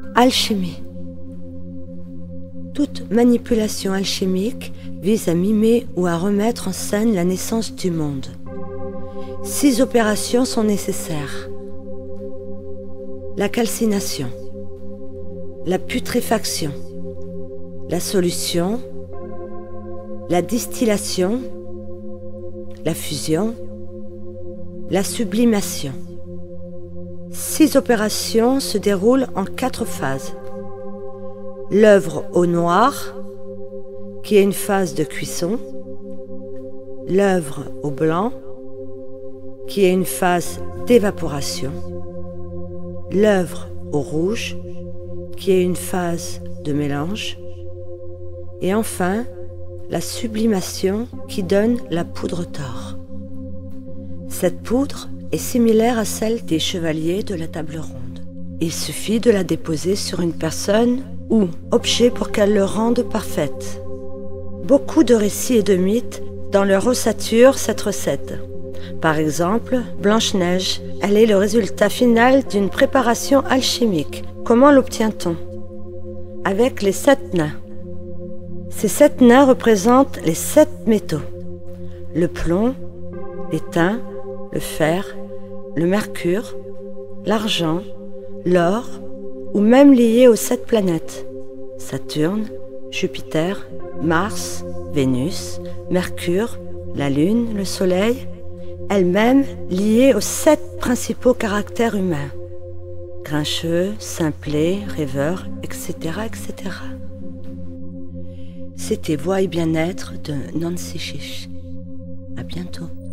Alchimie. Toute manipulation alchimique vise à mimer ou à remettre en scène la naissance du monde. 6 opérations sont nécessaires. La calcination, la putréfaction, la solution, la distillation, la fusion, la sublimation. 6 opérations se déroulent en 4 phases. L'œuvre au noir, qui est une phase de cuisson. L'œuvre au blanc, qui est une phase d'évaporation. L'œuvre au rouge, qui est une phase de mélange. Et enfin, la sublimation qui donne la poudre d'or. Cette poudre est similaire à celle des chevaliers de la table ronde. Il suffit de la déposer sur une personne ou objet pour qu'elle le rende parfaite. Beaucoup de récits et de mythes dans leur ossature cette recette. Par exemple, Blanche-Neige, elle est le résultat final d'une préparation alchimique. Comment l'obtient-on? Avec les 7 nains. Ces 7 nains représentent les 7 métaux. Le plomb, l'étain, le fer, le mercure, l'argent, l'or, ou même liés aux 7 planètes. Saturne, Jupiter, Mars, Vénus, Mercure, la Lune, le Soleil, elles-mêmes liées aux 7 principaux caractères humains. Grincheux, simplé, rêveur, etc., etc. C'était Voix et bien-être de Nancy Chiche. À bientôt.